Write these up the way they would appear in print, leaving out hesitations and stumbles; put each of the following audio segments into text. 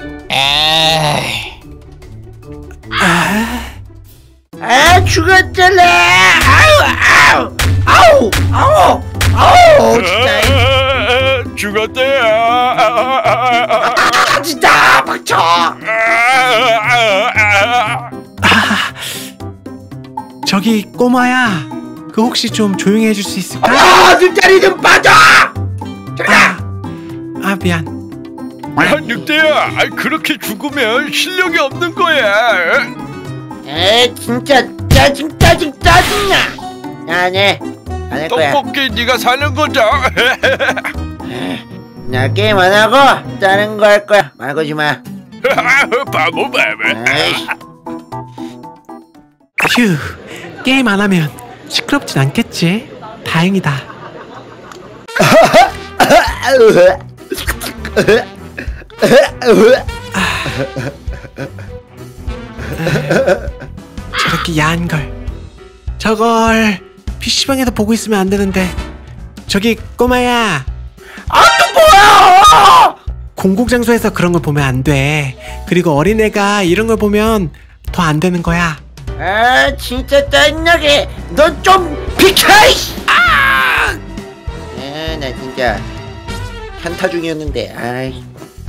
에이. 죽었잖아. 아우 아우 아우 아우 진짜. 죽었대. 진짜 박쳐. 저기 꼬마야, 그 혹시 좀 조용히 해줄 수 있을까? 눈자리 좀 빠져. 미안. 야, 늑대야, 그렇게 죽으면 실력이 없는 거야. 진짜 짜증나. 안해 거야. 떡볶이 네가 사는 거죠. 나 게임 안 하고 다른 거 할 거야. 말 걸지 마. 바보. 에이씨. 휴, 게임 안 하면 시끄럽진 않겠지? 다행이다. 저렇게 야한 걸, 저걸 PC방에서 보고 있으면 안 되는데. 저기 꼬마야, 또 뭐야? 공공장소에서 그런 걸 보면 안 돼. 그리고 어린애가 이런 걸 보면 더 안 되는 거야. 진짜 짜증나게. 너 좀 비켜. 나 진짜 현타 중이었는데. 아이.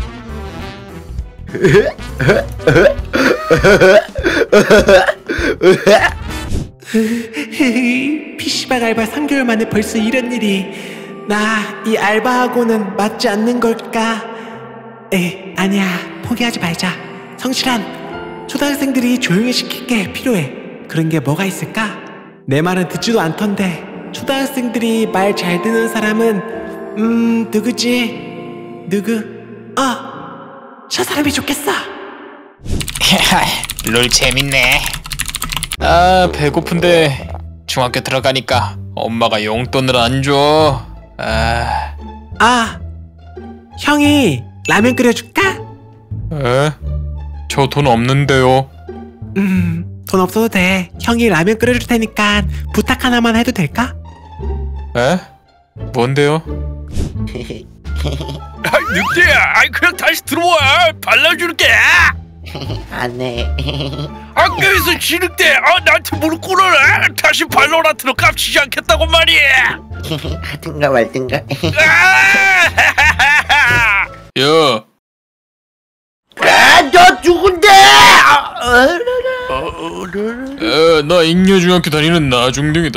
PC방 알바 3개월 만에 벌써 이런 일이. 나 이 알바하고는 맞지 않는 걸까? 아니야, 포기하지 말자. 성실한 초등학생들이 조용히 시킬 게 필요해. 그런 게 뭐가 있을까? 내 말은 듣지도 않던데. 초등학생들이 말 잘 듣는 사람은 누구지? 누구? 저 사람이 좋겠어. 롤 재밌네. 아, 배고픈데 중학교 들어가니까 엄마가 용돈을 안 줘. 아, 형이 라면 끓여줄까? 에? 저 돈 없는데요. 돈 없어도 돼. 형이 라면 끓여줄 테니까 부탁 하나만 해도 될까? 에? 뭔데요? 늑대야, 그냥 다시 들어와. 발라줄게. 안해. 학교에서 지늑대 나한테 무릎 꿇어라. 다시 발로란트로 깝치지 않겠다고 말이야. 하든가 말든가. 야, 너 누군데? 나 잉여중학교 다니는 나중딩이다.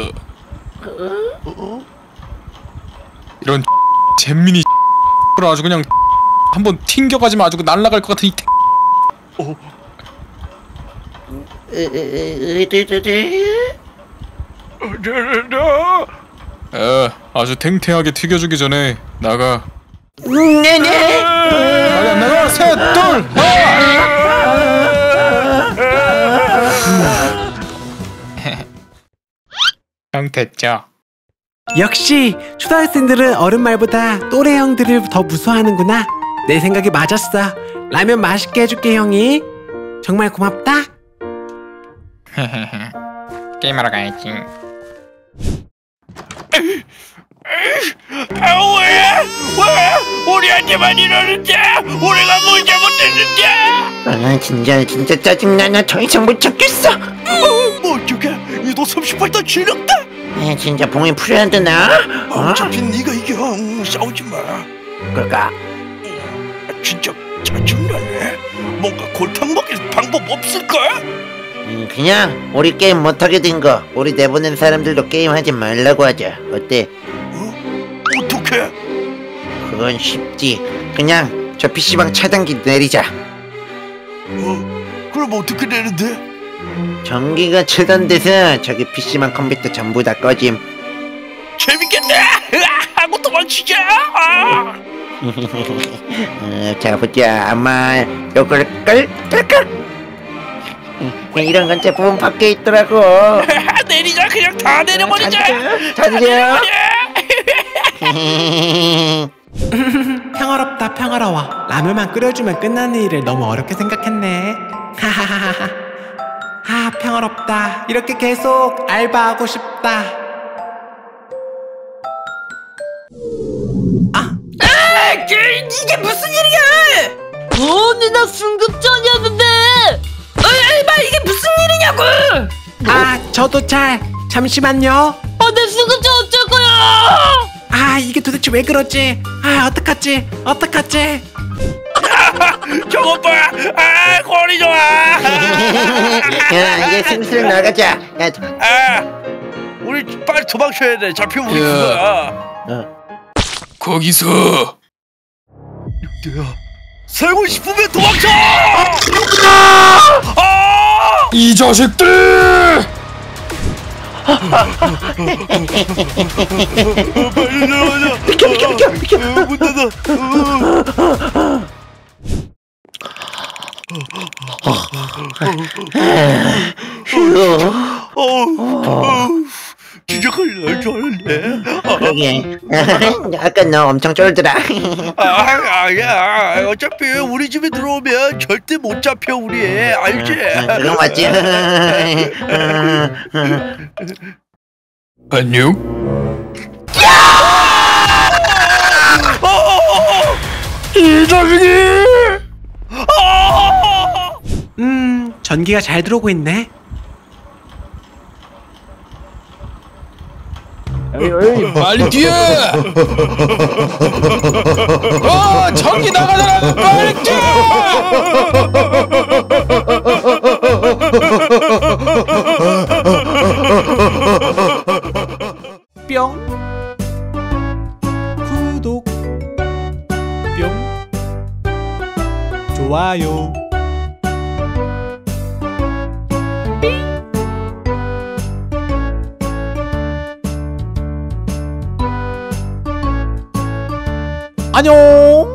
이런 잼민이 를 아주 그냥 한번 튕겨가지면 아주 날라갈 것 같은 이 아주 탱탱하게 튀겨주기 전에 나가. 네네. 빨리 안 나가. 셋, 둘, 형 됐죠? 역시 초등학생들은 어른 말보다 또래 형들을 더 무서워하는구나. 내 생각이 맞았어. 라면 맛있게 해줄게 형이. 정말 고맙다. 게임하러 가야지. 왜 우리한테만 이러는데? 우리가 뭘 잘못했는데? 진짜 짜증나. 나 더 이상 못 참겠어. 뭐 어떡해? 이도 38단 지렸다. 진짜 봉이 풀어야 되나? 어차피 네가 이겨. 싸우지 마. 그럴까? 진짜 짜증나네. 뭔가 골탕 먹일 방법 없을까? 그냥 우리 게임 못하게 된 거 우리 내보낸 사람들도 게임하지 말라고 하자. 어때? 어떡해? 그건 쉽지. 그냥 저 PC방 차단기 내리자. 그럼 어떻게 되는데? 전기가 차단돼서 저기 PC방 컴퓨터 전부 다 꺼짐. 재밌겠다. 하고 도망치자. 자 보자. 아마 요걸걸? 이런 건 제품 밖에 있더라고. 내리자. 그냥 다 내려버리자. 다 내려. 평화롭다 평화로워. 라면만 끓여주면 끝나는 일을 너무 어렵게 생각했네. 하하하하. 아 평화롭다. 이렇게 계속 알바하고 싶다. 이게 무슨 일이야? 근데 나 승급전이었는데. 알바 이게 무슨 일이냐고? 아 저도 잘. 잠시만요. 내 승급전 어쩔 거야? 아 이게 도대체 왜 그러지? 아 어떡하지? 저것 봐. 거리 좋아. 야 이제 슬슬 나가자. 야, 우리 빨리 도망쳐야 돼. 잡히면 우리 그거야. 거기서 늑대야, 살고 싶으면 도망쳐. 이 자식들! 빨리 내려가자. 비켜. 문 닫아. 진짜 큰일 날 줄 알았네. 그러게. 아까 너 엄청 쫄더라. 아니야. 어차피 우리 집에 들어오면 절대 못 잡혀 우리. 알지? 그건 맞지. 안녕? 이 자식이! 전기가 잘 들어오고 있네. 빨리 뛰어! 전기 나가잖아! 빨리 뛰어! 뿅. 구독. 뿅. 좋아요. 안녕.